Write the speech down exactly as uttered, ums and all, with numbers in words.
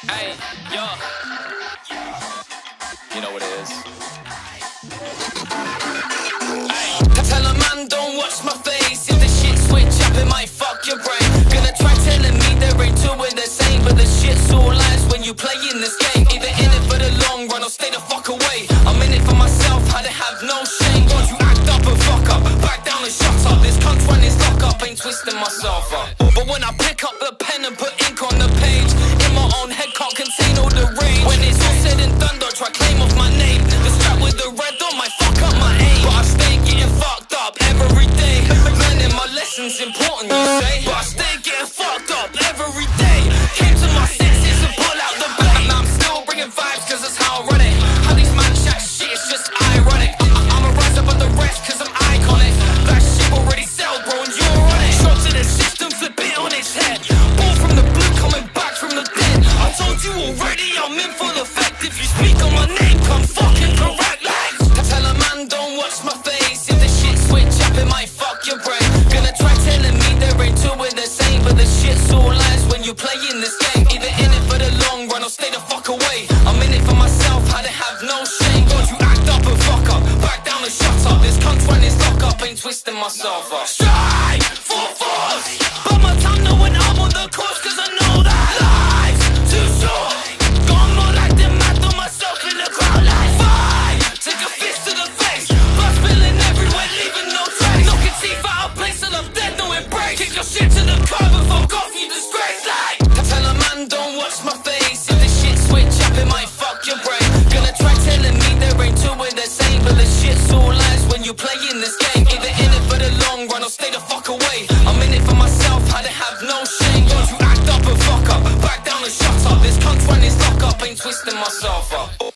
Hey, yo. You know what it is. Hey, tell a man don't watch my face. If the shit switch up, it might fuck your brain. Gonna try telling me there ain't two in the same, but the shit's all lies when you play in this game. Either in it for the long run or stay the fuck away. I'm in it for myself, how to have no shame. Don't you act up and fuck up, back down and shut up. This cunt when it's lock up, ain't twisting myself up. But when I pick up the pen and put ink on the page, in my own head can't contain all the rage. When it's all said and done, don't try claim of my name. The strap with the red on might fuck up my aim, but I stay getting fucked up every day. Learning my lessons important, you say, but I stay getting fucked up every day. Came to my senses and pull out the blade. Now I'm still bringing vibes cause that's how I run it. How these man chat shit, it's just ironic. I I'ma rise above the rest cause I'm iconic. That shit already sold, bro, and you're on it. Shot to the system, flip it on its head. Born from the blue, coming back from the dead. I told you already, I'm in full effect. If you speak on my name, come fucking correct. Like, tell a man don't watch my face. If the shit switch up, it might fuck your brain. Gonna try telling me there ain't two in the same, but the shit's all lies when you play in this game. Either in it for the long run or stay the fuck away. I'm in it for myself, how to have no shame. Don't you act up and fuck up, back down and shut up. This cunt when it's lock up, ain't twisting myself up. Strike for force, but my tongue know when I'm on the course, cause I know that life's too short. Gone more like the math on myself in the crowd like fight. Take a fist to the face, blood spilling everywhere, leaving no trace. Knocking teeth out of place till I'm dead, no embrace. Kick your shit to the curb and fuck off, you disgrace. Like, tell a man don't watch my face. If the shit switch up, it might fuck your brain. Gonna try telling me there ain't two in the same, but the shit's all lies when you play in this game. Either in it for the long run or stay the fuck away. I'm in it for myself, how to have no shame. Don't you act up and fuck up, back down and shut up. This cunt when it's lock up, ain't twisting myself up.